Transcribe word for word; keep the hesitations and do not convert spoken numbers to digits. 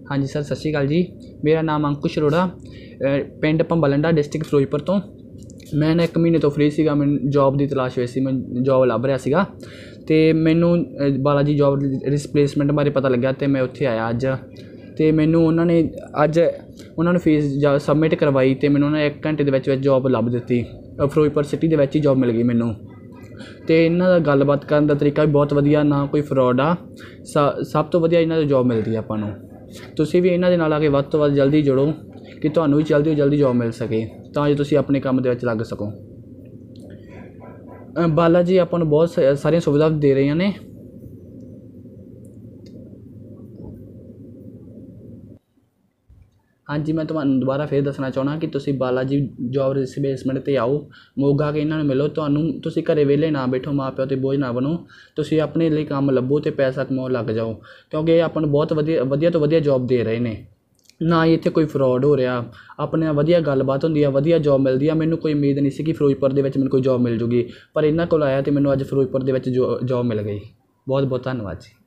हाँ जी सर, सत श्री अकाल जी। मेरा नाम अंकुश अरोड़ा, पिंड भंबालंडा, डिस्ट्रिक्ट फिरोजपुर तो। मैं ना एक महीने तो फ्री सीगा, मैं जॉब की तलाश ਵਿੱਚ ਸੀ, मैं जॉब ਲੱਭ ਰਿਹਾ ਸੀਗਾ ਤੇ ਮੈਨੂੰ ਬਾਲਾ ਜੀ ਜੋਬ ਰਿਸਪਲੇਸਮੈਂਟ ਬਾਰੇ ਪਤਾ ਲੱਗਿਆ ਤੇ ਮੈਂ ਉੱਥੇ ਆਇਆ ਅੱਜ। ਤੇ ਮੈਨੂੰ ਉਹਨਾਂ ਨੇ ਅੱਜ ਉਹਨਾਂ ਨੂੰ ਫੀਸ ਜਾ ਸਬਮਿਟ ਕਰਵਾਈ ਤੇ ਮੈਨੂੰ ਉਹਨਾਂ ਨੇ ਇੱਕ ਘੰਟੇ ਦੇ ਵਿੱਚ ਵਿੱਚ ਜੋਬ ਲੱਭ ਦਿੱਤੀ। ਫਿਰੋਜ਼ਪੁਰ ਸਿਟੀ ਦੇ ਵਿੱਚ ਹੀ ਜੋਬ ਮਿਲ ਗਈ ਮੈਨੂੰ। ਤੇ ਇਹਨਾਂ ਦਾ ਗੱਲਬਾਤ ਕਰਨ ਦਾ ਤਰੀਕਾ ਵੀ ਬਹੁਤ ਵਧੀਆ, ਨਾ ਕੋਈ ਫਰੋਡ ਆ। ਸ ਸਭ ਤੋਂ ਵਧੀਆ ਇਹਨਾਂ ਦੀ ਜੋਬ ਮਿਲਦੀ ਆਪਾਂ ਨੂੰ। ਤੁਸੀਂ ਵੀ ਇਹਨਾਂ ਦੇ ਨਾਲ ਆ ਕੇ ਵੱਧ ਤੋਂ ਵੱਧ ਜਲਦੀ ਜੁੜੋ ਕਿ ਤੁਹਾਨੂੰ ਵੀ ਜਲਦੀ ਤੋਂ ਜਲਦੀ ਜੋਬ ਮਿਲ ਸਕੇ, ਤਾਂ ਜੋ ਤੁਸੀਂ ਆਪਣੇ ਕੰਮ ਦੇ ਵਿੱਚ ਲੱਗ ਸਕੋ। ਬਾਲਾ ਜੀ ਆਪਾਂ ਨੂੰ ਬਹੁਤ ਸਾਰੀਆਂ ਸੁਵਿਧਾ ਦੇ ਰਹੀਆਂ ਨੇ। हाँ जी, मैं ਤੁਹਾਨੂੰ ਦੁਬਾਰਾ ਫਿਰ ਦੱਸਣਾ ਚਾਹੁੰਦਾ ਕਿ ਤੁਸੀਂ ਬਾਲਾ ਜੀ ਜੋਬ ਰਿਸਪਲੇਸਮੈਂਟ 'ਤੇ ਆਓ, ਮੋਗਾ ਕੇ ਇਹਨਾਂ ਨੂੰ ਮਿਲੋ। ਤੁਹਾਨੂੰ ਤੁਸੀਂ ਘਰੇ ਵਿਹਲੇ ਨਾ ਬੈਠੋ, ਮਾਂ ਪਿਓ 'ਤੇ ਬੋਝ ਨਾ ਬਣੋ। ਤੁਸੀਂ ਆਪਣੇ ਲਈ ਕੰਮ ਲੱਭੋ ਅਤੇ ਪੈਸਾ ਕਮਾਉਣ ਲੱਗ ਜਾਓ, ਕਿਉਂਕਿ ਇਹ ਆਪਾਂ ਨੂੰ ਬਹੁਤ ਵਧੀਆ ਵਧੀਆ ਤੋਂ ਵਧੀਆ ਜੋਬ ਦੇ ਰਹੇ ਨੇ। ਨਾ ਹੀ ਇੱਥੇ ਕੋਈ ਫਰੋਡ ਹੋ ਰਿਹਾ, ਆਪਣੇ ਨਾਲ ਵਧੀਆ ਗੱਲਬਾਤ ਹੁੰਦੀ ਆ, ਵਧੀਆ ਜੋਬ ਮਿਲਦੀ ਆ। ਮੈਨੂੰ ਕੋਈ ਉਮੀਦ ਨਹੀਂ ਸੀ ਕਿ ਫਿਰੋਜ਼ਪੁਰ ਦੇ ਵਿੱਚ ਮੈਨੂੰ ਕੋਈ ਜੋਬ ਮਿਲ ਜੂਗੀ, ਪਰ ਇਹਨਾਂ ਕੋਲ ਆਇਆ ਅਤੇ ਮੈਨੂੰ ਅੱਜ ਫਿਰੋਜ਼ਪੁਰ ਦੇ ਵਿੱਚ ਜੋ ਜੋਬ ਮਿਲ ਗਈ। ਬਹੁਤ ਬਹੁਤ ਧੰਨਵਾਦ ਜੀ।